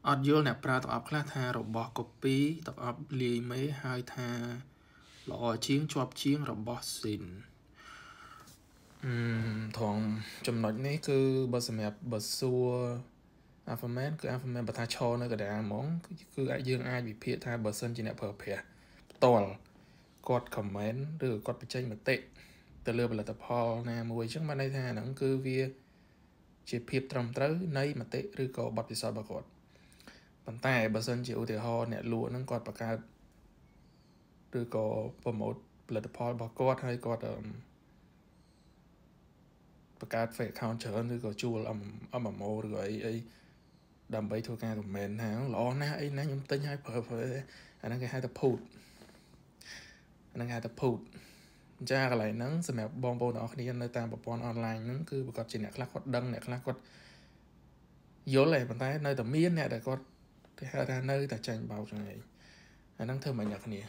អត់យល់អ្នកប្រើទាំងអស់ខ្លះថារបស់ copy ទាំងអស់លាយមេហើយថាល្អជាងជាប់ជាងរបស់ sin ថងចំណុចនេះគឺបើសម្រាប់បើសួរ Alphaman គឺ Alphaman បើថាឈរនៅកណ្ដាលហ្មងគឺយើងអាចវិភាគថាបើសិនជាអ្នកប្រើប្រាស់ផ្ទាល់គាត់ comment ឬគាត់បញ្ចេញមតិទៅលើផលិតផលណាមួយអញ្ចឹងបានន័យថាហ្នឹងគឺវាជាភាពត្រឹមត្រូវនៃមតិឬក៏បទពិសោធន៍របស់គាត់ប៉ុន្តែបើសិនជាឧទាហរណ៍អ្នកលក់ហ្នឹងគាត់បង្កើតឬក៏ promote ផលិតផលរបស់គាត់ហើយគាត់បង្កើត fake account ច្រើនឬក៏ជួល MMO ឬក៏អីដើម្បីធ្វើការ comment ថាល្អណាស់អីណាខ្ញុំទិញឲ្យប្រើអាហ្នឹងគេហៅថាភូតអាហ្នឹងគេហៅថាភូតអញ្ចឹងកន្លែងហ្នឹងសម្រាប់បងប្អូនទាំងអស់គ្នានៅតាមប្រព័ន្ធអនឡាញហ្នឹងគឺប្រកាសជាអ្នកខ្លះគាត់ដឹងអ្នកខ្លះគាត់យល់ទេប៉ុន្តែនៅតែមានអ្នកដែលគាត់គេហៅថានៅតែចាញ់បោកចឹងឯងអាហ្នឹងធ្វើមិនអ្នកគ្នា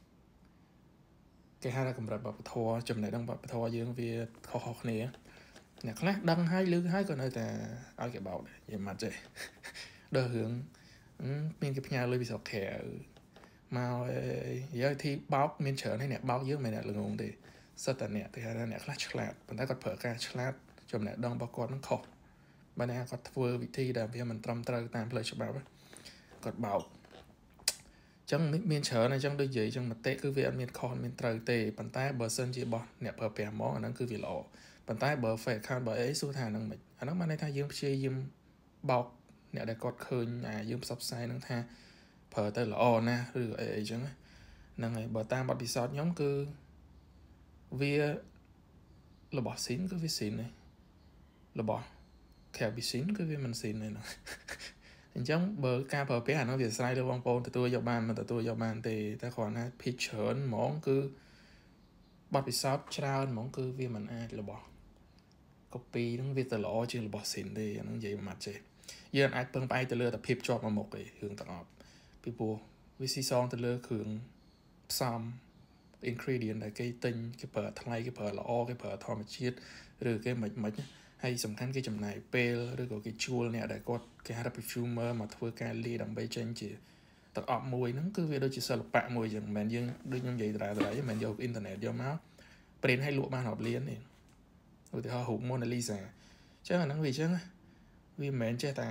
គេហៅថាកម្រិតវប្បធម៌ចំណេះដឹងវប្បធម៌យើងវាខុសៗគ្នាអ្នកខ្លះដឹងហើយឮហើយក៏នៅតែឲ្យគេបោកដែរនិយាយម៉ាត់ទេដល់រឿងមានគេផ្ញើលុយពីស្រុកក្រៅមកនិយាយទីបោកមានច្រើនហើយអ្នកបោកយើងមិនអ្នកល្ងងទេសិតតែអ្នកគេហៅថាអ្នកខ្លះឆ្លាតប៉ុន្តែគាត់ប្រើការឆ្លាតចំណេះដឹងរបស់គាត់នឹងខុសបើណាគាត់ធ្វើវិធីដែលវាមិនត្រឹមត្រូវតាមផ្លូវច្បាប់គាត់បោកចឹងមានច្រើនអញ្ចឹងដូចនិយាយចឹងមតិគឺវាអត់មានខុសមានត្រូវទេប៉ុន្តែបើសិនជាបោះអ្នកប្រើប្រាស់មកអាហ្នឹងគឺវាល្អប៉ុន្តែបើ fake account បើអីសួរថាហ្នឹងមិនអាហ្នឹងបានន័យថាយើងព្យាយាមបោកអ្នកដែលគាត់ឃើញយើងផ្សព្វផ្សាយហ្នឹងថាប្រើទៅល្អណាស់ឬអីចឹងហ្នឹងហើយបើតាមបទពិសោធន៍ខ្ញុំគឺវារបស់ sin គឺវា sin ឯងរបស់ Kelvin គឺវាមិន sin ទេហ្នឹងអញ្ចឹងបើការប្រើប្រាស់អានោះវាអាស្រ័យលើបងប្អូនទទួលយកបានមិនទទួលយកបានទេតែគ្រាន់តែភាគច្រើនហ្មងគឺបទពិសោធន៍ច្រើនហ្មងគឺវាមិនអាចរបស់ copy ហ្នឹងវាទៅល្អជាងរបស់ sin ទេអាហ្នឹងនិយាយមកចេះយើងអាចពឹងផ្អែកទៅលើតែភាពជាប់មកមុខឯងរឿងទាំងអស់ពីព្រោះវាស៊ីសងទៅលើគ្រឿងផ្សំ ingredient ដែលគេទិញគេប្រើថ្លៃគេប្រើល្អគេប្រើធម្មជាតិឬគេមិនហើយសំខាន់គេចំណាយពេលឬក៏គេជួលអ្នកដែលគាត់គេហៅថា perfumer មកធ្វើការលាយដើម្បីចេញជាទឹកអប់មួយហ្នឹងគឺវាដូចជាសិល្បៈមួយចឹងមិនមែនយើងដូចខ្ញុំនិយាយដដែលមិនមែនយកអ៊ីនធឺណិតយកមកព្រិនឲ្យលក់បានរាប់លានទេឧទាហរណ៍រូប Mona Lisa ចឹងអាហ្នឹងវាចឹងវាមិនមែនចេះតា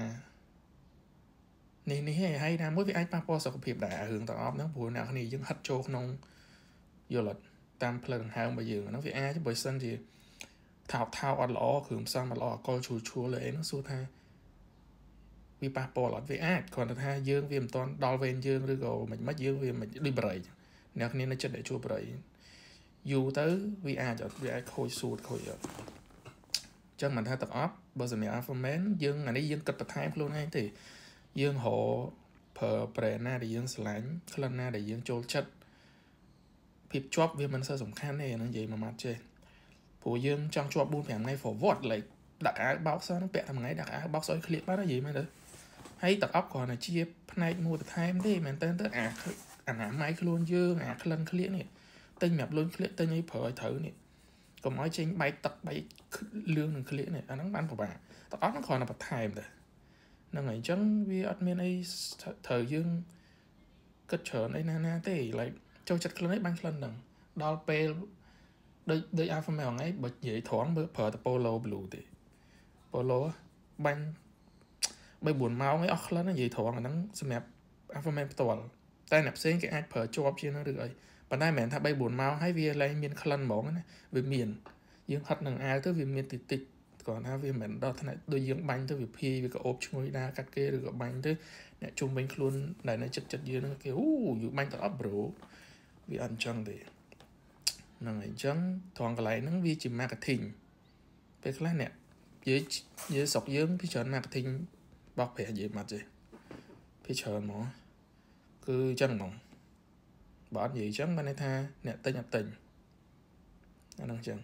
នេះហើយណាមួយវាអាចប៉ះពាល់សុខភាពដែររឿងទាំងអស់ហ្នឹងព្រោះអ្នកគ្នាយើងហិតចូលក្នុងយល់អត់តាមផ្លូវដង្ហើមរបស់យើងហ្នឹងវាអាចបើសិនជាថោកអត់ល្អគ្រឿងផ្សំអត់ល្អអកលឈួលលើអីហ្នឹងសួរថាវាប៉ះពាល់អត់វាអាចគ្រាន់តែថាយើងវាមិនទាន់ដល់វេនយើងឬក៏មិនយើងវាមិនដូចបរិយអ្នកគ្នានៅចិត្តដែលជួបបរិយយូរទៅវាអាចខូចសួតខូចអត់ចឹងមិនថាទាំងអស់បើសម្រាប់ Alphaman យើងអានេះយើងគិតបន្ថែមខ្លួនឯងទេយើងរកប្រើ brand ណាដែលយើងស្រឡាញ់ក្លិនណាដែលយើងចូលចិត្តភាពជាប់វាមិនសូវសំខាន់ទេអានឹងនិយាយមួយម៉ាត់ចេះព្រោះយើងចង់ជាប់ 4-5 ថ្ងៃ forward like ដាក់អាវបោកសហ្នឹងពាក់តែមួយថ្ងៃដាក់អាវបោកស្អុយឃ្លៀកបាននិយាយមែនទេហើយទាំងអប់គ្រាន់តែជាផ្នែកមួយបន្ថែមទេមែនតើអាណាម៉ៃខ្លួនយើងអាក្លិនឃ្លៀកនេះទិញសម្រាប់លុយឃ្លៀកទិញឲ្យប្រើឲ្យត្រូវនេះកុំឲ្យចេញបែកទឹកបែកលឿងនឹងឃ្លៀកនេះអាហ្នឹងបានពិបាកទាំងអប់ហ្នឹងគ្រាន់តែបន្ថែមទេហ្នឹងហើយអញ្ចឹងវាអត់មានអីត្រូវយើងគិតច្រើនអីណាទេ like ចូលចិត្តក្លិនអីបានក្លិនហ្នឹងដល់ពេលដូច Alphaman ហ្នឹងឯងបើនិយាយត្រង់ប្រើតែ Polo Blue ទេ Polo បាញ់ 3-4 ម៉ោងឯងអស់ក្លិននិយាយត្រង់អាហ្នឹងសម្រាប់ Alphaman ផ្ទាល់តែអ្នកផ្សេងគេអាចប្រើជាប់ជាងហ្នឹងឬអីប៉ុន្តែមិនមែនថា 3-4 ម៉ោងហើយវាឡើងមានក្លិនហ្មងណាវាមានយើងហិតនឹងអាវទៅវាមានតិចគ្រាន់ថាវាមិនដល់ថ្នាក់ដូចយើងបាញ់ទៅវាភាយវាក៏អូបឈ្ងុយដែរកាត់គេឬក៏បាញ់ទៅអ្នកជុំវិញខ្លួនដែលនៅចិត្តយើងហ្នឹងគេយូបាញ់ទៅអត់ bro វាអត់អញ្ចឹងទេហ្នឹងហើយអញ្ចឹងត្រង់កន្លែងហ្នឹងវាជា marketing ពេលខ្លះអ្នកនិយាយស្រុកយើងពីច្រើន marketing បោកប្រាស់និយាយមកទេពីច្រើនហ្មងគឺអញ្ចឹងហ្មងបើអត់និយាយអញ្ចឹងបានន័យថាអ្នកទិញអត់ទិញអាហ្នឹងអញ្ចឹង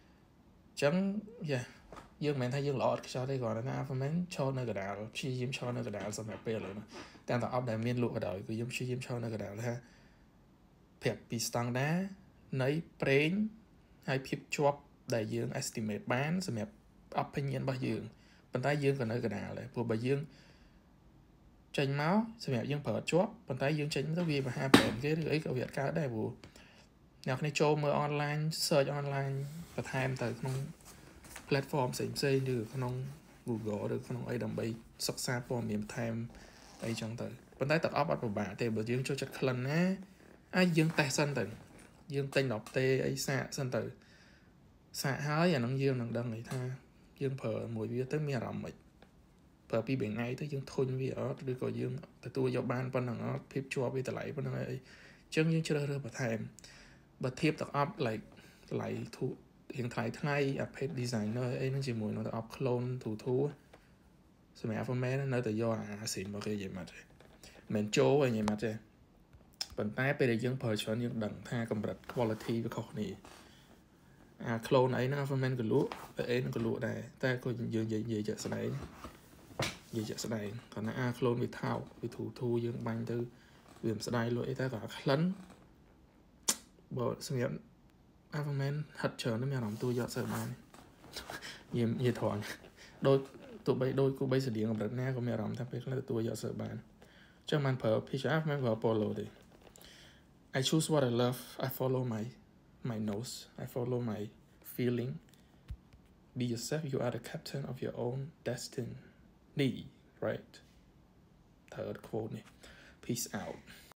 យើងមិនមែនថាយើងល្អអត់ខ្ចោះទេគ្រាន់តែថា Alphaman ឈរនៅកណ្ដាលព្យាយាមឈរនៅកណ្ដាលសម្រាប់ពេលឥឡូវនេះតែអត់ដែលមានលក់ក៏ដោយគឺយើងព្យាយាមឈរនៅកណ្ដាលថាប្រាប់ពីស្តង់ដានៃប្រេងហើយភាពជាប់ដែលយើង estimate បានសម្រាប់ opinion របស់យើងប៉ុន្តែយើងក៏នៅកណ្ដាលដែរព្រោះបើយើងចេញមកសម្រាប់យើងប្រើជាប់ប៉ុន្តែយើងចេញទៅវាបរិហា brand គេឬអីក៏វាអត់កើតដែរព្រោះអ្នកគ្នាចូលមើល online search online បន្ថែមទៅក្នុង platform ផ្សេងៗឬក្នុង Google ឬក្នុងអីដើម្បីសិក្សាព័ត៌មានបន្ថែមអីចឹងទៅប៉ុន្តែទាំងអស់អត់ពិបាកទេបើយើងចូលចិត្តក្លិនណាយើងតេស្តសិនទៅយើងទិញដល់ទេអីសាកសិនទៅសាកហើយអានឹងយើងនឹងដឹងថាយើងប្រើមួយវាទៅមានអារម្មណ៍មិនប្រើពី3ថ្ងៃទៅយើងធុញវាអត់ឬក៏យើងទទួលយកបានប៉ុណ្ណឹងអត់ភាពជាប់វាតម្លៃប៉ុណ្ណឹងអីអញ្ចឹងយើងជ្រើសរើសបន្ថែមបើធៀបទាំងអស់like តម្លៃធូររៀងថ្លៃអា page designer អីហ្នឹងជាមួយនឹងទាំងអស់ clone ធូរសម្រាប់ format នៅតែយកអាស៊ីមកគេនិយាយមកទេមិនចូលឲ្យនិយាយមកទេប៉ុន្តែពេលដែលយើងប្រើច្រើនយើងដឹងថាកម្រិត quality វាខុសគ្នាអា clone អីហ្នឹង format ក៏លក់អីហ្នឹងក៏លក់ដែរតែក៏យើងនិយាយជាក់ស្ដែងគាត់ណាអា clone វាថោកវាធូរយើងបាញ់ទៅវាមិនស្ដាយលក់អីតែក៏ក្លិនបើសម្រាប់អា format ហិតច្រើនមានអារម្មណ៍ទួយកសើបាននិយាយត្រង់ដូចទោះបីដូចគូបីស្តៀងកម្រិតណាក៏មានអារម្មណ៍ថាពេលខ្លះទទួលយកសើបានចឹងមិនប្រើ picture មិនប្រើ polo ទេ I choose what I love I follow my nose I follow my feeling be yourself you are the captain of your own destiny right third quote peace out